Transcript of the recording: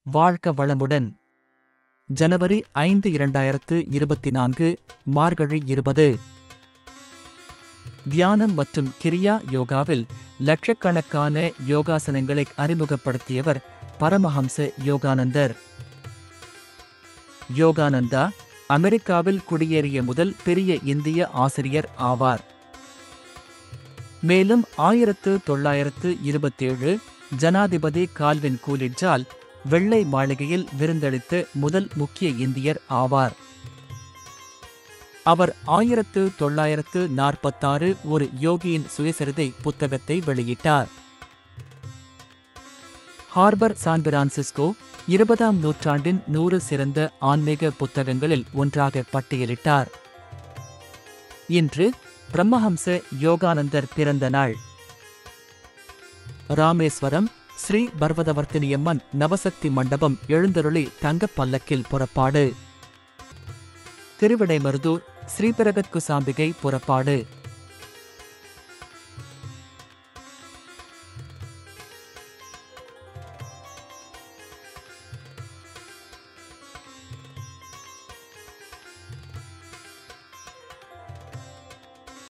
வாழ்க வளமுடன். ஜனவரி 5, 2024, மார்கழி 20. தியானம் மற்றும் கிரியா யோகாவில் லட்சக்கணக்கான யோகாசனங்களை அறிமுகப்படுத்தியவர் பரமஹம்ச யோகானந்தர். யோகானந்தா அமெரிக்காவில் குடியேறிய முதல் பெரிய இந்திய ஆசிரியர் ஆவார். மேலும் 1927 ஜனாதிபதி கால்வின் கூலிட்ஜால் வெள்ளை மாளிகையில் விருந்தளித்த முதல் முக்கிய இந்தியர் ஆவார். அவர் 1946 ஒரு யோகியின் சுயசரிதை புத்தகத்தை வெளியிட்டார். ஹார்பர் சான் பிரான்சிஸ்கோ 20ஆம் நூற்றாண்டின் 100 சிறந்த ஆன்மீக புத்தகங்களில் ஒன்றாக பட்டியலிட்டார். இன்று பிரம்மஹம்ச யோகானந்தர் பிறந்த நாள். ராமேஸ்வரம் ஸ்ரீ பர்வதவர்த்தினியம்மன் நவசக்தி மண்டபம் எழுந்தருளி தங்கப் பல்லக்கில் புறப்பாடு. திருவிடைமருதூர் ஸ்ரீபெரகத்குசாம்பிகை புறப்பாடு.